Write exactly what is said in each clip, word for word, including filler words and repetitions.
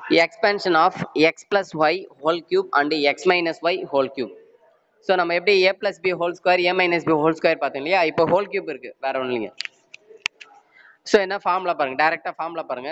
expansion of x plus y whole cube and x minus y whole cube. So நம்ம எப்படி a plus b whole square a minus b whole square பார்த்தோம் இல்லையா, இப்போ whole cube இருக்கு, வேற ஒன்றும் இல்லைங்க. ஸோ என்ன ஃபார்முலா பாருங்க, டைரக்டா ஃபார்முலா பாருங்க.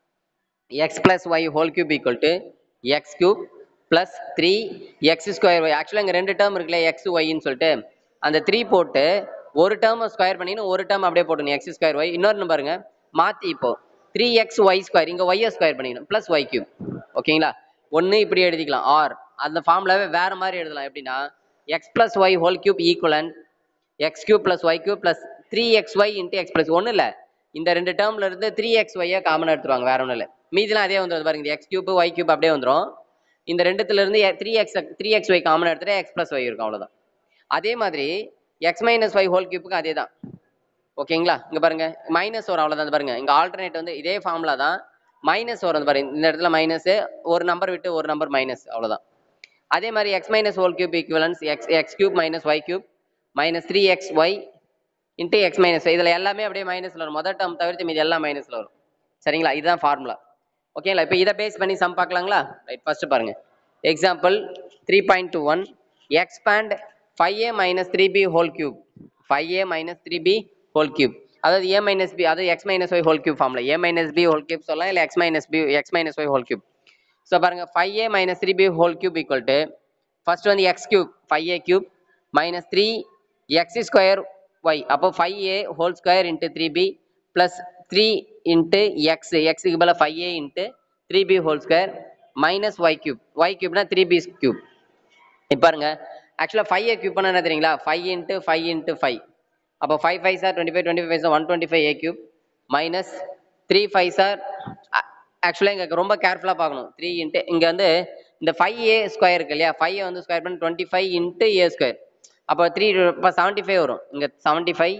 x plus y whole cube equal to x cube plus three x square y. ஆக்சுவலாக இங்கே ரெண்டு டேர்ம் இருக்குல்ல x yன்னு சொல்லிட்டு, அந்த த்ரீ போட்டு ஒரு டேர்ம் ஸ்கொயர் பண்ணின்னு ஒரு டேர்ம் அப்படியே போட்டுணும் எக்ஸ் ஸ்கொயர் ஒய். இன்னொன்று பாருங்க மாற்றி இப்போ த்ரீ எக்ஸ் ஒய் ஸ்கொயர் இங்கே ஒய்யை ஸ்கொயர் பண்ணிக்கணும் ப்ளஸ் ஒய் கியூப். ஓகேங்களா, ஒன்று இப்படி எழுதிக்கலாம், ஆர் அந்த ஃபார்முலாவே வேற மாதிரி எழுதலாம். எப்படின்னா x plus Y whole cube ஈக்குவலன் x cube plus Y cube plus three X y into x plus ஒன்றும் இல்லை, இந்த ரெண்டு டேர்ம்ல இருந்து த்ரீ எக்ஸ் ஒய்யை காமனாக எடுத்துருவாங்க, வேற ஒன்றும் இல்லை. மீதிலாம் அதே வந்துடும் பாருங்க, எக்ஸ் கியூப் ஒய் கியூப் அப்படியே வந்துடும். இந்த ரெண்டுத்துல இருந்து three x three X y common எடுத்துட்டு எக்ஸ் பிளஸ் ஒய் இருக்கும், அவ்வளோதான். அதே மாதிரி எக்ஸ் மைனஸ் ஒய் ஹோல் கியூப்புக்கு அதே தான். ஓகேங்களா, இங்க பாருங்க மைனஸ் வரும், அவ்வளோதான். பாருங்க இங்க ஆல்டர்னேட் வந்து இதே ஃபார்முலா தான், மைனஸ் வரும் பாருங்க, இந்த இடத்துல மைனஸ், ஒரு நம்பர் விட்டு ஒரு நம்பர் மைனஸ், அவ்வளோதான். அதே மாதிரி x minus whole cube equals x x cube minus Y cube minus three X y into x minus y. இதில் எல்லாமே அப்படியே மைனஸ்ல வரும், முதல் டேர்ம் தவிர்த்து மீது எல்லாம் மைனஸ்ல வரும். சரிங்களா, இதுதான் ஃபார்முலா. ஓகேங்களா, இப்போ இதை பேஸ் பண்ணி சம் பார்க்கலாங்களா. ரைட், ஃபர்ஸ்ட் பாருங்க example three point two one expand five A minus three B whole cube five A minus three B whole cube. அதாவது ஏ மைனஸ் பி, அதாவது x minus y whole cube ஃபார்ம்ல A minus B whole cube சொல்லலாம், இல்லை x minus B x minus y whole cube. So பாருங்க five A minus three B whole cube equal to first வந்து x cube five A cube minus three x square y, அப்போ five A whole square into three B plus three into x எக்ஸுக்கு பதிலாக five A into three B whole square minus Y cube y கியூப்னா three B cube. இப்போ பாருங்க ஆக்சுவலாக five A கியூப்னா என்ன தெரியுங்களா, five into five into five, அப்போ five five sir twenty five twenty five sir one twenty five A cube minus three five sir. ஆக்சுவலாக இங்கே ரொம்ப கேர்ஃபுல்லாக பார்க்கணும், த்ரீ இன்ட்டு இங்கே வந்து இந்த ஃபைவ் ஏ ஸ்கொயர் இருக்கு இல்லையா, ஃபைவ் வந்து ஸ்கொயர் பண்ணி twenty five into A square, அப்போ த்ரீ இப்போ செவன்ட்டி ஃபைவ் வரும். இங்கே செவன்ட்டி ஃபைவ்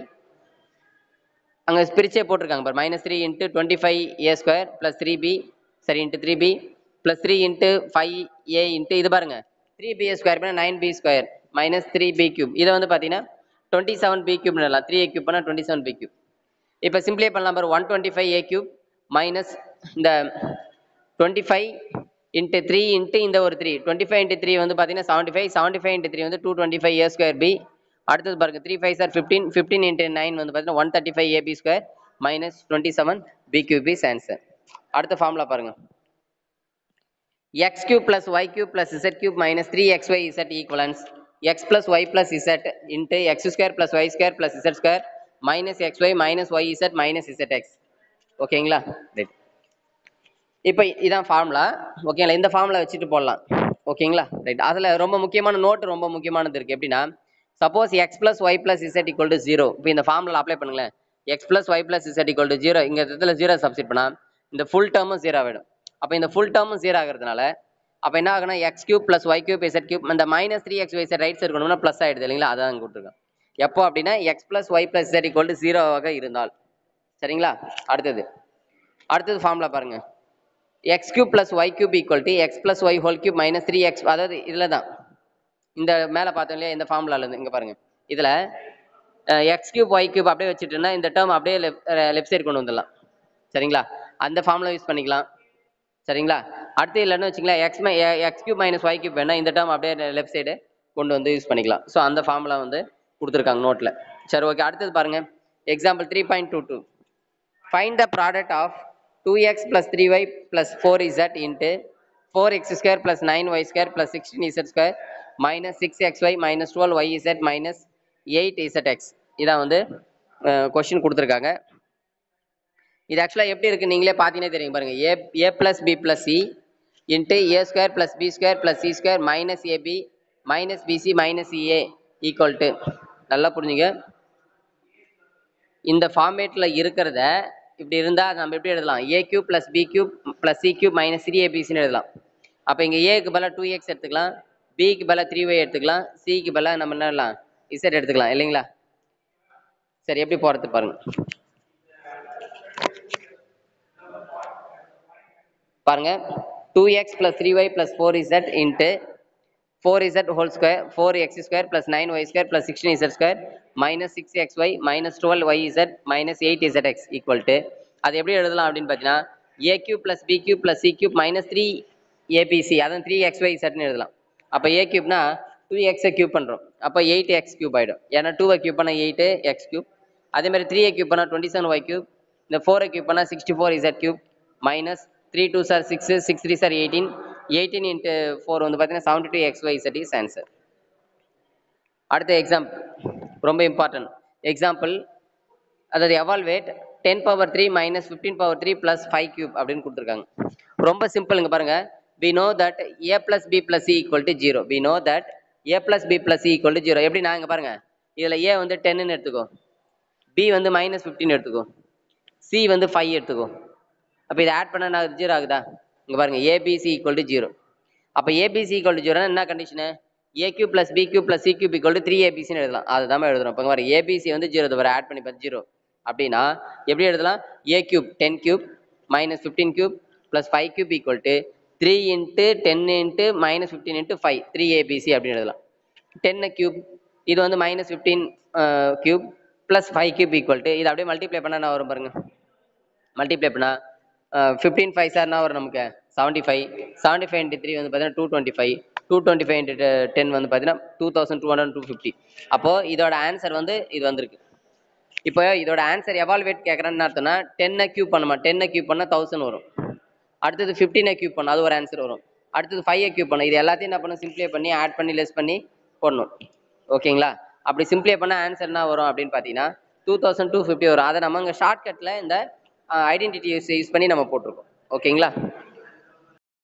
அங்கே பிரிச்சே போட்டிருக்காங்க பாரு, minus three into twenty five A square plus three B சரி into three B plus three into five A into இது பாருங்க த்ரீ பி ஏ ஸ்கொயர் பண்ணால் nine B square minus three B cube. இதை வந்து பார்த்தீங்கன்னா டுவெண்ட்டி செவன் பி கியூப் பண்ணலாம், three A cube பண்ணால் twenty seven B cube. இப்போ சிம்பிளே பண்ணலாம் பாரு, one twenty five A cube minus இந்த twenty five into three into இந்த ஒரு three twenty five into three வந்து பார்த்தீங்கன்னா seventy five seventy five into three வந்து two twenty five A square B. அடுத்தது பாருங்க three five are fifteen fifteen into nine வந்து பார்த்தீங்கன்னா one thirty five AB square minus twenty seven B cube is answer. அடுத்த formula பாருங்க, x cube plus y cube plus z cube minus three x y z equals x plus y plus z into x square plus y square plus z square minus xy minus yz minus zx. ஓகேங்களா, right. இப்போ இதான் formula. ஓகேங்களா, இந்த formula வச்சுட்டு போடலாம். ஓகேங்களா, right. அதில் ரொம்ப முக்கியமான நோட்டு ரொம்ப முக்கியமானது இருக்குது. எப்படின்னா suppose X plus Y plus Z equal to zero, இப்போ இந்த ஃபார்முலா அப்ளை பண்ணுங்களேன், X plus Y plus Z equal to zero, இங்கே இதில் ஜீரோ சப்ஸ்டிட் பண்ணால் இந்த ஃபுல் டேர்மும் ஜீரோ ஆகிடும். அப்போ இந்த ஃபுல் டேர்மும் ஜீரோ ஆகிறதுனால அப்போ என்ன ஆகுனா X cube plus Y cube Z cube அந்த minus three X Y Z right side இருக்கணும்னா ப்ளஸ் ஆகிடுது இல்லைங்களா, அதான் கொடுத்துருக்கேன். எப்போ அப்படின்னா X plus Y plus Z equal to ஜீரோவாக இருந்தால். சரிங்களா, அடுத்தது அடுத்தது ஃபார்முலா பாருங்க, X cube plus Y cube equal to X plus Y whole cube minus three X. அதாவது இதில் தான் இந்த மேலே பார்த்தோம் இல்லையா, இந்த ஃபார்முலாலேருந்து இங்கே பாருங்க, இதில் எக்ஸ் கியூப் ஒய் கியூப் அப்படியே வச்சுட்டுன்னா இந்த டேர்ம் அப்படியே லெஃப்ட் சைடு கொண்டு வந்துடலாம். சரிங்களா, அந்த ஃபார்முலா யூஸ் பண்ணிக்கலாம். சரிங்களா, அடுத்து இல்லைன்னு வச்சுக்கலாம், எக்ஸ் மை X cube minus Y cube வேணா இந்த டேர்ம் அப்படியே லெஃப்ட் சைடு கொண்டு வந்து யூஸ் பண்ணிக்கலாம். ஸோ அந்த ஃபார்முலா வந்து கொடுத்துருக்காங்க நோட்டில். சரி, ஓகே. அடுத்தது பாருங்க, example three point two two find the product of two X plus three Y plus four Z into four X square plus nine Y square plus sixteen Z square minus six X Y minus twelve Y Z minus eight Z X. இதான் வந்து question கொடுத்துருக்காங்க. இது ஆக்சுவலாக எப்படி இருக்குது நீங்களே பார்த்தீங்கன்னா தெரியும் பாருங்கள், A A plus B plus C into A square plus B square plus C square minus AB minus BC minus CA equal to, நல்லா புரிஞ்சுங்க, இந்த ஃபார்மேட்டில் இருக்கிறத இப்படி இருந்தால் நம்ம எப்படி எழுதலாம், A cube plus B cube plus C cube minus three ஏபிசின்னு எழுதலாம். அப்போ இங்கே ஏக்கு பதிலாக டூ எக்ஸ் எடுத்துக்கலாம், பிக்கு பதிலாக த்ரீ ஒய் எடுத்துக்கலாம், சிக்கு பதிலாக நம்ம என்ன எழுதலாம், இசட் எடுத்துக்கலாம் இல்லைங்களா. சரி, எப்படி போகிறது பாருங்க, பாருங்க two X plus three Y plus four Z into four Z whole square four X square plus nine Y square plus sixteen Z square minus six X Y minus twelve Y Z minus eight Z X equal to, அது எப்படி எழுதலாம் அப்படின்னு பார்த்தீங்கன்னா A cube plus B cube plus C cube minus three ABC அதான் three X Y செட்னு எழுதலாம். அப்போ ஏ கியூப்னா two எக்ஸை கியூப் பண்ணுறோம், அப்போ எயிட் எக்ஸ் கியூப் ஆகிடும். ஏன்னா டூவை கியூப் பண்ணால் எயிட்டு எக்ஸ் கியூப், அதே மாதிரி த்ரீ கியூப் பண்ணால் டுவெண்ட்டி செவன் ஒய் கியூப், இந்த ஃபோரை கியூப் பண்ணால் sixty four Z cube minus three two are six six three are eighteen eighteen into four வந்து பார்த்தீங்கன்னா seventy two X Y Z is answer. அடுத்த example ரொம்ப important example, அதாவது evaluate ten power three minus fifteen power three plus five cube அப்படின்னு கொடுத்துருக்காங்க. ரொம்ப சிம்பிளுங்க பாருங்க. we know that a plus b plus c equal to zero. we know that a plus b plus c equal to zero. எப்படி நாங்க பாருங்க, இதுல a வந்து டென்னு எடுத்துக்கோ, b வந்து மைனஸ் ஃபிஃப்டீன் எடுத்துக்கோ, c வந்து ஃபைவ் எடுத்துக்கோ. அப்போ இதை ஆட் பண்ண நான் ஜீரோ ஆகுதா? இங்க பாருங்க abc equal to ஜீரோ. அப்போ abc equal to ஜீரோ என்ன condition? a cube plus b cube plus c cube equal to three ஏபிசின்னு எழுதலாம். அதுதான் எழுதுறோம். இப்போ பாருங்க abc வந்து ஜீரோ, வர ஆட் பண்ணி பார்த்து ஜீரோ அப்படின்னா எப்படி எழுதலாம்? a cube ten cube minus fifteen cube plus five cube equal to three into ten into minus fifteen into five three ABC அப்படின்னு எழுதலாம். டென் cube இது வந்து minus fifteen cube plus five cube equal to இது அப்படியே multiply பண்ணா என்ன வரும் பாருங்க. மல்டிப்ளை பண்ணா ஃபிஃப்டீன் ஃபைவ் சார்னா வரும் நமக்கு seventy five seventy five into three வந்து பார்த்தீங்கன்னா two twenty five two twenty five into ten வந்து பார்த்தீங்கன்னா two thousand two hundred two fifty. அப்போது இதோட ஆன்சர் வந்து இது வந்திருக்கு. இப்போ இதோட ஆன்சர் எவால்வேட் கேட்குறேன்னு அர்த்தம்னா டென்னை கியூப் பண்ணுமா, டென்னை கியூப் பண்ணால் தௌசண்ட் வரும். அடுத்தது ஃபிஃப்டீனை கியூப் பண்ண அது ஒரு ஆன்சர் வரும். அடுத்தது ஃபைவ் கியூப் பண்ண இது எல்லாத்தையும் என்ன பண்ணணும், சிம்ப்ளை பண்ணி ஆட் பண்ணி லெஸ் பண்ணி போடணும். ஓகேங்களா? அப்படி சிம்ப்ளை பண்ண ஆன்சர் என்ன வரும் அப்படின்னு பார்த்தீங்கன்னா டூ தௌசண்ட் டூ ஃபிஃப்டி வரும். அதை நம்ம இங்கே ஷார்ட்கட்டில் இந்த ஐடென்டிட்டி யூஸ் யூஸ் பண்ணி நம்ம போட்டிருக்கோம். ஓகேங்களா?